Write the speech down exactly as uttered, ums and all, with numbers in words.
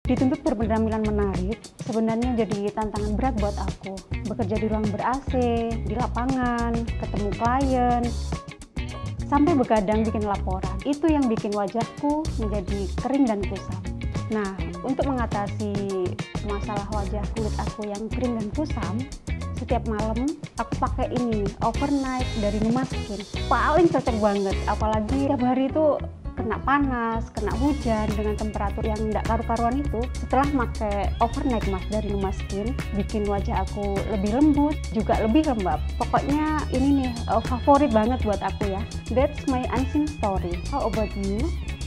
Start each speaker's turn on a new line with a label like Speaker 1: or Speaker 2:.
Speaker 1: Dituntut berpenampilan menarik, sebenarnya jadi tantangan berat buat aku. Bekerja di ruang ber-A C, di lapangan, ketemu klien, sampai begadang bikin laporan. Itu yang bikin wajahku menjadi kering dan kusam. Nah, untuk mengatasi masalah wajah kulit aku yang kering dan kusam, setiap malam aku pakai ini, Overnight dari Numaskin. Paling cocok banget, apalagi tiap hari itu kena panas, kena hujan dengan temperatur yang tidak karu-karuan itu. Setelah pakai Overnight Mask dari Numaskin, bikin wajah aku lebih lembut, juga lebih lembab. Pokoknya ini nih uh, favorit banget buat aku ya. That's my unseen story. How about you?